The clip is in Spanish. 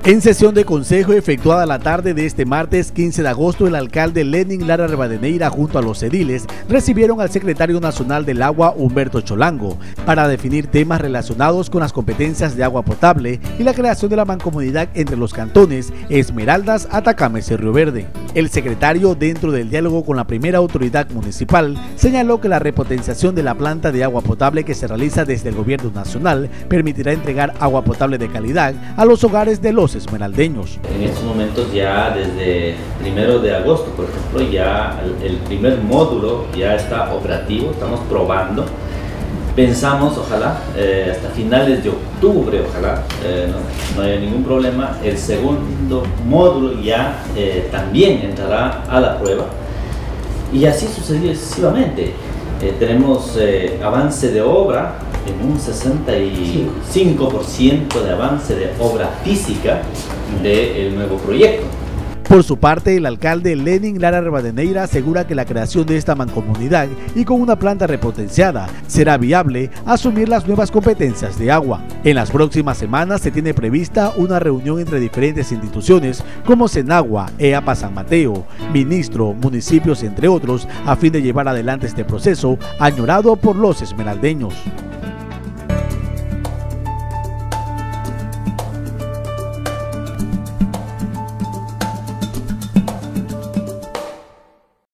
En sesión de consejo efectuada la tarde de este martes 15 de agosto, el alcalde Lenin Lara Rivadeneira junto a los ediles recibieron al secretario nacional del agua Humberto Cholango para definir temas relacionados con las competencias de agua potable y la creación de la mancomunidad entre los cantones Esmeraldas, Atacames y Río Verde. El secretario, dentro del diálogo con la primera autoridad municipal, señaló que la repotenciación de la planta de agua potable que se realiza desde el gobierno nacional permitirá entregar agua potable de calidad a los hogares de los esmeraldeños. En estos momentos ya desde 1 de agosto, por ejemplo, ya el primer módulo ya está operativo, estamos probando. Pensamos, ojalá, hasta finales de octubre, ojalá, no haya ningún problema, el segundo módulo ya también entrará a la prueba. Y así sucesivamente. Tenemos avance de obra en un 65% de avance de obra física del nuevo proyecto. Por su parte, el alcalde Lenin Lara Rivadeneira asegura que la creación de esta mancomunidad y con una planta repotenciada será viable asumir las nuevas competencias de agua. En las próximas semanas se tiene prevista una reunión entre diferentes instituciones como Senagua, EAPA San Mateo, Ministro, municipios entre otros, a fin de llevar adelante este proceso añorado por los esmeraldeños.